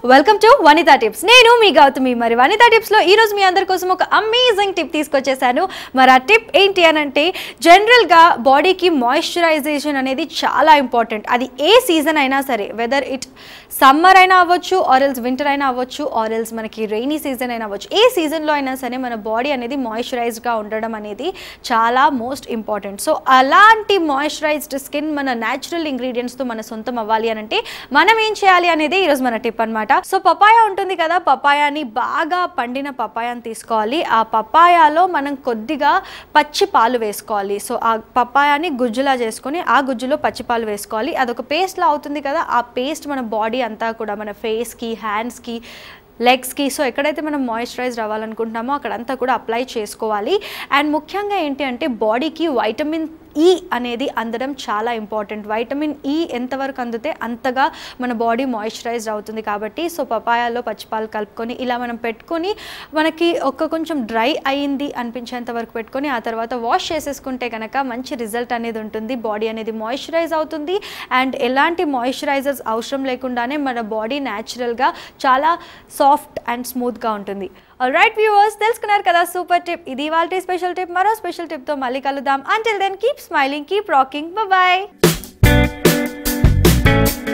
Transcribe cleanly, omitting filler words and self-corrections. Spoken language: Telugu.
Welcome to Vanitha tips. నేను మీ గౌతమి. మరి వనితా టిప్స్లో ఈరోజు మీ అందరి కోసం ఒక అమేజింగ్ టిప్ తీసుకొచ్చేసాను. మరి ఆ టిప్ ఏంటి అని అంటే, జనరల్గా బాడీకి మాయిశ్చరైజేషన్ అనేది చాలా ఇంపార్టెంట్. అది ఏ సీజన్ అయినా సరే, వెదర్ ఇట్ సమ్మర్ అయినా అవ్వచ్చు, ఆరెల్స్ వింటర్ అయినా అవ్వచ్చు, ఆరెల్స్ మనకి రెయినీ సీజన్ అయినా అవ్వచ్చు, ఏ సీజన్లో అయినా సరే మన బాడీ అనేది మాయిశ్చరైజ్డ్గా ఉండడం అనేది చాలా మోస్ట్ ఇంపార్టెంట్. సో అలాంటి మాయిశ్చరైజ్డ్ స్కిన్ మన న్యాచురల్ ఇంగ్రీడియంట్స్తో మన సొంతం అవ్వాలి అని అంటే మనం ఏం చేయాలి అనేది ఈరోజు మన టిప్ అనమాట. సో పపాయ ఉంటుంది కదా, పపాయాని బాగా పండిన పపాయాని తీసుకోవాలి. ఆ పపాయాలో మనం కొద్దిగా పచ్చి పాలు వేసుకోవాలి. సో ఆ పపాయాని గుజ్జులా చేసుకొని ఆ గుజ్జులో పచ్చి పాలు వేసుకోవాలి. అదొక పేస్ట్లా అవుతుంది కదా, ఆ పేస్ట్ మన బాడీ అంతా కూడా, మన ఫేస్కి, హ్యాండ్స్కి, లెగ్స్కి, సో ఎక్కడైతే మనం మాయిశ్చరైజ్ అవ్వాలనుకుంటున్నామో అక్కడంతా కూడా అప్లై చేసుకోవాలి. అండ్ ముఖ్యంగా ఏంటి అంటే, బాడీకి వైటమిన్ ఈ అనేది అందడం చాలా ఇంపార్టెంట్. వైటమిన్ ఈ ఎంతవరకు అందితే అంతగా మన బాడీ మాయిశ్చరైజ్డ్ అవుతుంది. కాబట్టి సో పపాయాలో పచ్చిపాలు కలుపుకొని ఇలా మనం పెట్టుకొని, మనకి కొంచెం డ్రై అయింది అనిపించేంత వరకు పెట్టుకొని ఆ తర్వాత వాష్ చేసేసుకుంటే కనుక మంచి రిజల్ట్ అనేది ఉంటుంది. బాడీ అనేది మాయిశ్చరైజ్ అవుతుంది. అండ్ ఎలాంటి మాయిశ్చరైజర్స్ అవసరం లేకుండానే మన బాడీ న్యాచురల్గా చాలా సాఫ్ట్ అండ్ స్మూత్గా ఉంటుంది. ఆల్రైట్ వ్యూవర్స్, తెలుసుకున్నారు కదా సూపర్ టిప్. ఇది ఇవాల్టి స్పెషల్ టిప్. మరో స్పెషల్ టిప్తో మళ్ళీ కలుద్దాం. Until then keep smiling, keep rocking. Bye.